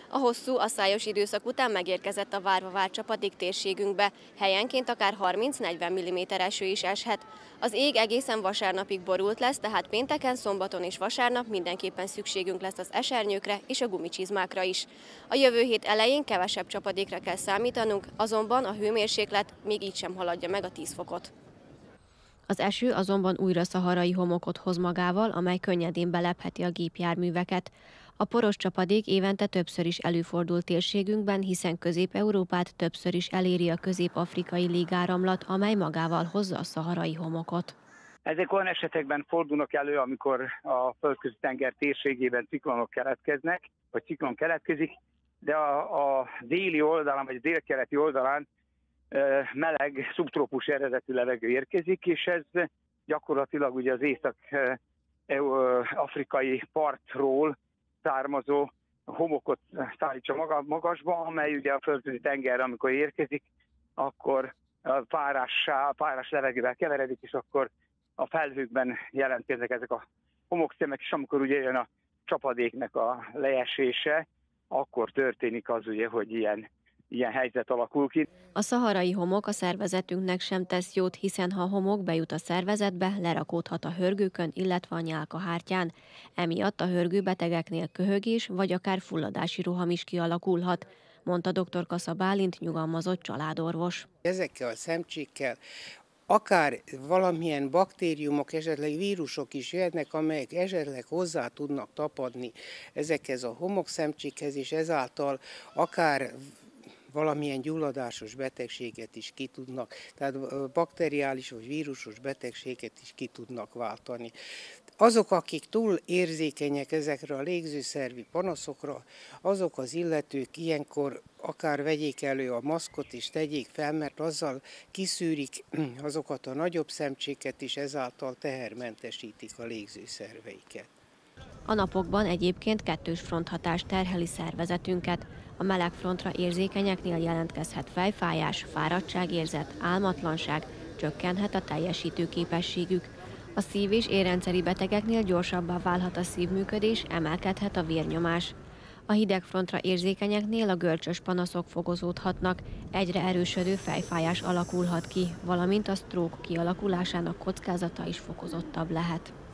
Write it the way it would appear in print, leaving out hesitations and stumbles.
A hosszú, asszályos időszak után megérkezett a várva várt csapadék térségünkbe, helyenként akár 30-40 mm eső is eshet. Az ég egészen vasárnapig borult lesz, tehát pénteken, szombaton és vasárnap mindenképpen szükségünk lesz az esernyőkre és a gumicsizmákra is. A jövő hét elején kevesebb csapadékra kell számítanunk, azonban a hőmérséklet még így sem haladja meg a 10 fokot. Az eső azonban újra szaharai homokot hoz magával, amely könnyedén belepheti a gépjárműveket. A poros csapadék évente többször is előfordul térségünkben, hiszen Közép-Európát többször is eléri a közép-afrikai légáramlat, amely magával hozza a szaharai homokot. Ezek olyan esetekben fordulnak elő, amikor a Földközi-tenger térségében ciklonok keletkeznek, vagy ciklon keletkezik, de a déli oldalán, vagy a délkeleti oldalán meleg, szubtrópusi eredetű levegő érkezik, és ez gyakorlatilag ugye az észak-afrikai partról származó homokot szállítsa magasba, amely ugye a Földközi-tengerre, amikor érkezik, akkor párás levegővel keveredik, és akkor a felhőkben jelentkeznek ezek a homokszemek, és amikor ugye jön a csapadéknek a leesése, akkor történik az ugye, hogy ilyen helyzet alakul ki. A szaharai homok a szervezetünknek sem tesz jót, hiszen ha a homok bejut a szervezetbe, lerakódhat a hörgőkön, illetve a nyálkahártyán. Emiatt a hörgőbetegeknél köhögés vagy akár fulladási roham is kialakulhat, mondta dr. Kassa Bálint, nyugalmazott családorvos. Ezekkel a szemcsékkel akár valamilyen baktériumok, esetleg vírusok is jöhetnek, amelyek esetleg hozzá tudnak tapadni ezekhez a homokszemcsékhez, és ezáltal akár valamilyen gyulladásos betegséget is ki tudnak, tehát bakteriális vagy vírusos betegséget is ki tudnak váltani. Azok, akik túl érzékenyek ezekre a légzőszervi panaszokra, azok az illetők ilyenkor akár vegyék elő a maszkot és tegyék fel, mert azzal kiszűrik azokat a nagyobb szemcséket, és ezáltal tehermentesítik a légzőszerveiket. A napokban egyébként kettős fronthatás terheli szervezetünket. A meleg frontra érzékenyeknél jelentkezhet fejfájás, fáradtságérzet, álmatlanság, csökkenhet a teljesítőképességük. A szív- és érrendszeri betegeknél gyorsabbá válhat a szívműködés, emelkedhet a vérnyomás. A hideg frontra érzékenyeknél a görcsös panaszok fokozódhatnak, egyre erősödő fejfájás alakulhat ki, valamint a stroke kialakulásának kockázata is fokozottabb lehet.